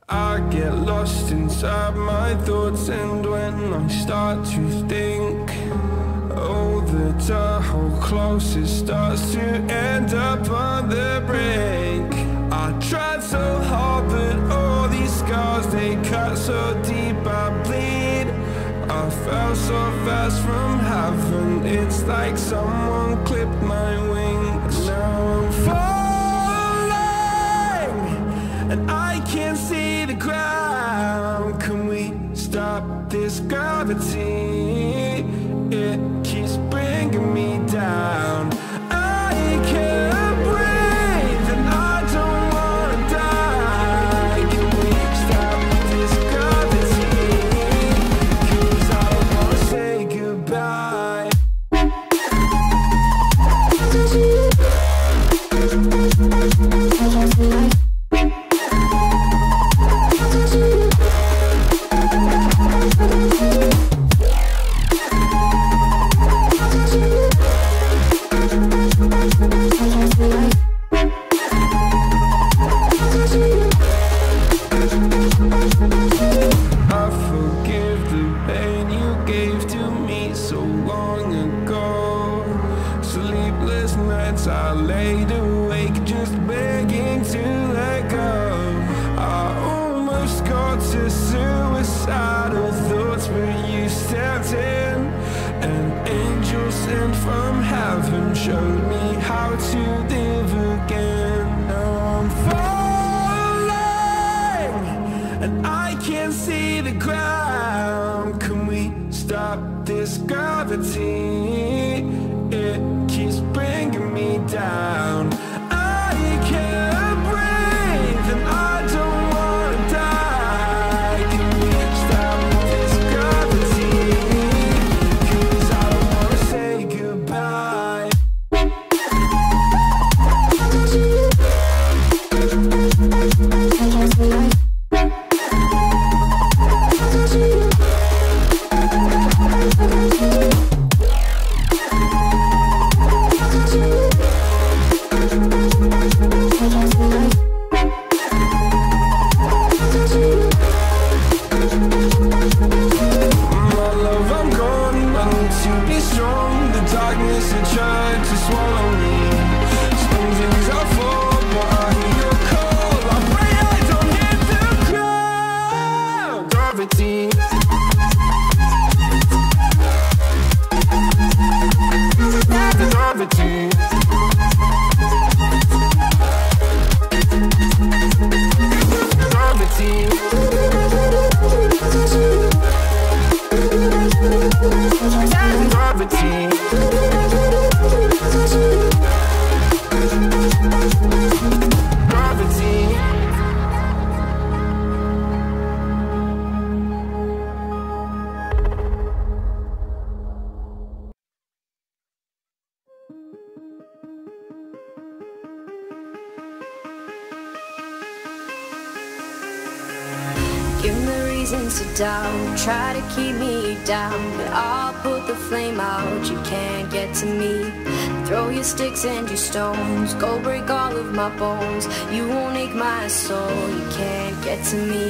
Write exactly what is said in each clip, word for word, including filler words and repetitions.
I get lost inside my thoughts, and when I start to think, oh, the Tahoe closest starts to end up on the brink. I tried so hard, but all these scars, they cut so deep I bleed. I fell so fast from heaven, it's like someone clipped my wings. Now I'm falling, and I can't see the ground. Can we stop this gravity? It keeps bringing me down. I can't breathe, and I don't wanna die. Can we stop this gravity? 'Cause I don't wanna say goodbye. I laid awake just begging to let go. I almost got to suicidal thoughts, but you stepped in. An angel sent from heaven showed me how to live again. Now I'm falling, and I can't see the ground. Can we stop this gravity? It keeps bringing me down. I can't breathe, and I don't wanna die. Can we stop this gravity? 'Cause I don't wanna say goodbye. Give me reasons to doubt, try to keep me down, but I'll put the flame out, you can't get to me. Throw your sticks and your stones, go break all of my bones. You won't ache my soul, you can't get to me.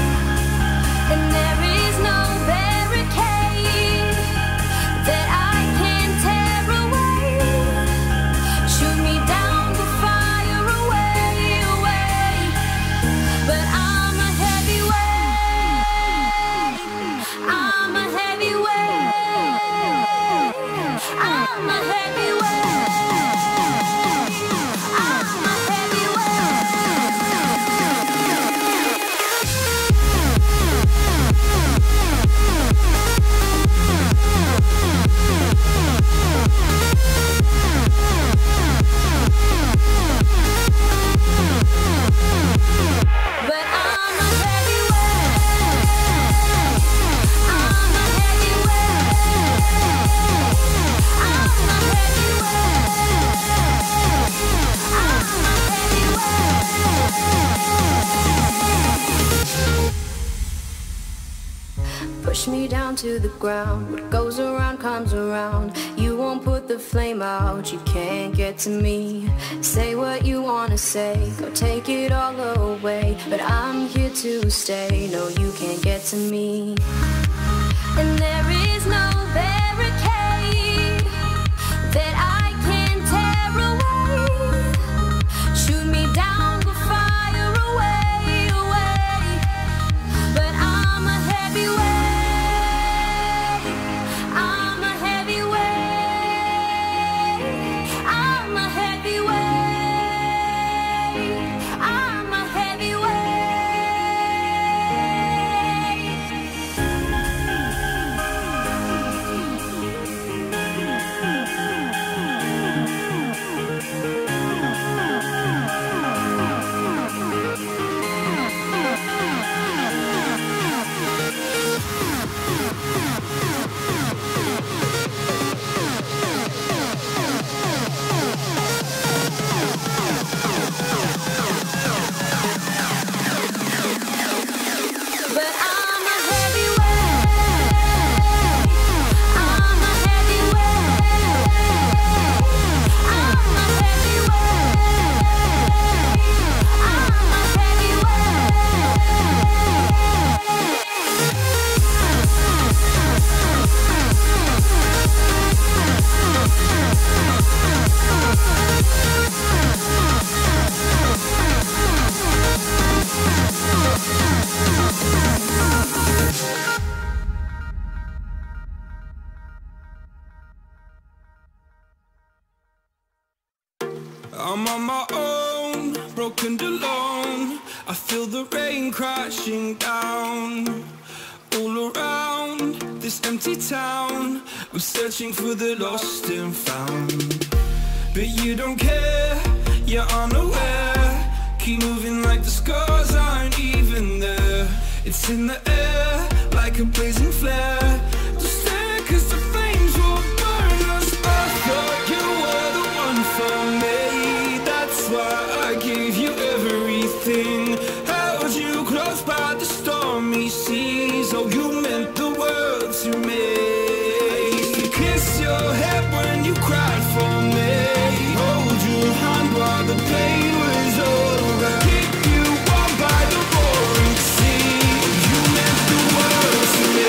And there is no barricade that I can tear away. Shoot me down to fire away, away. But I'm a heavyweight, I'm a heavyweight, I'm a heavyweight, I'm a heavyweight. push me down to the ground. What goes around comes around. You won't put the flame out, you can't get to me. Say what you wanna say, go take it all away, but I'm here to stay. No, you can't get to me. And there is no barricade that I can tear away. Shoot me down, go fire away, away. But I'm a heavyweight, I'm a heavyweight, I'm a heavyweight, I'm a heavyweight. But I'm a heavyweight, I'm a heavyweight, I'm a heavyweight, I'm a I'm on my own, broken and alone. I feel the rain crashing down all around this empty town. I'm searching for the lost and found, but you don't care, you're unaware. Keep moving like the scars aren't even there. It's in the air like a blazing flare. Just stare, cause the flames will burn us. I thought you were the one for me, that's why I gave you everything. Held you close by the stormy seas. Oh, you meant the world to me. I used to kiss your head when you cried for me, hold your hand while the pain was over, keep you warm by the roaring sea. Oh, you meant the world to me.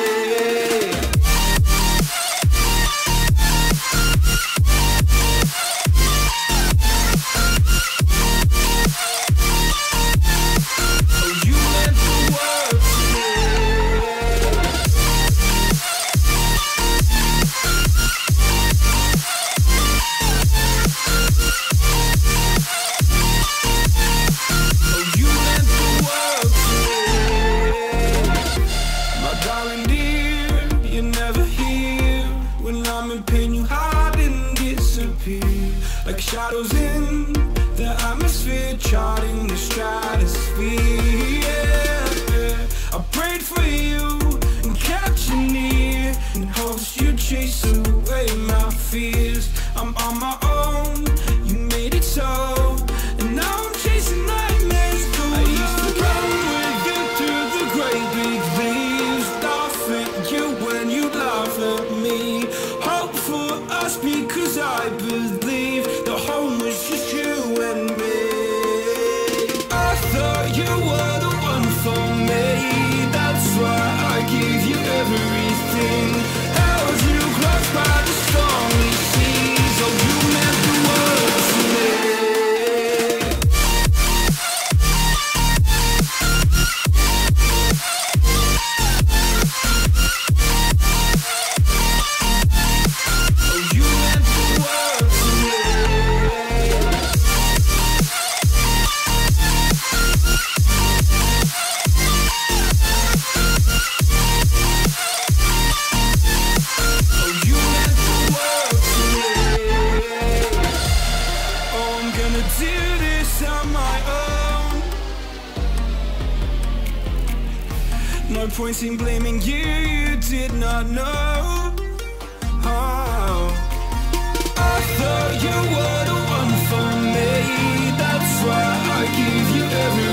Like shadows in the atmosphere, charting the stratosphere. Yeah, yeah. I prayed for you and kept you near, in hopes you'd chase away my fears. I'm on my own, you made it so, and now I'm chasing nightmares too. I used to run with you through the great big leaves, laugh at you when you laugh at me, hope for us because I believe the home was just you and me. I thought you were the one for me, that's why I gave you everything. Held you close by the stormy seas. Oh, you meant the world to me. No point in blaming you, you did not know. Oh, I thought you were the one for me, that's why I gave you everything.